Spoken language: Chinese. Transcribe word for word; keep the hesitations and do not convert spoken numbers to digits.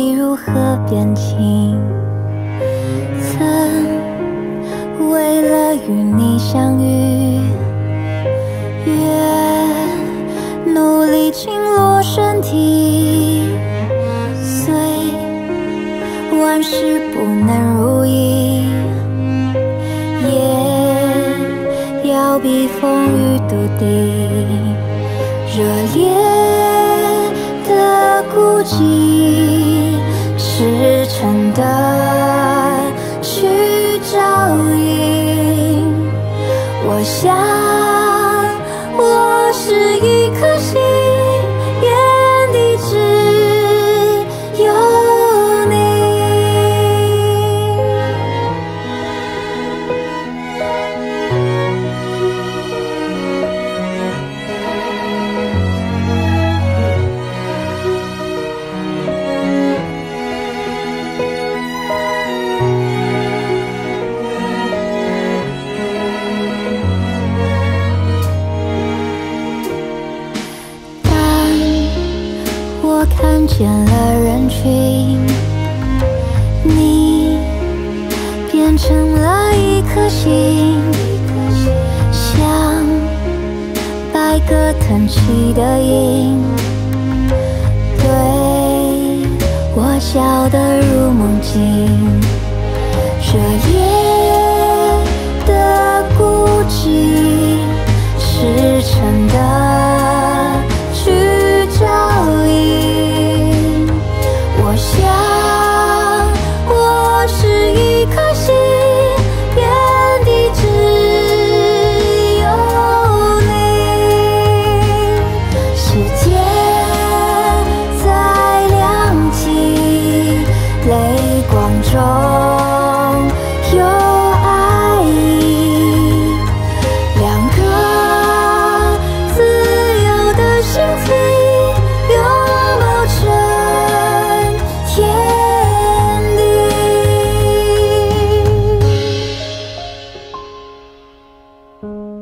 你如何变情，曾为了与你相遇，越努力倾落身体，虽万事不能如意，也要避风雨笃定。热烈的孤寂，赤诚的去照应。我想我是一颗心，眼底只有你。我看见了人群，你变成了一颗星，像百个腾起的鹰，对我笑得如梦境。热烈的孤寂，赤诚的去照应。我想我是一颗心，眼底只有你。世界在亮起，泪光中有爱意，两个自由的心情拥抱成天地。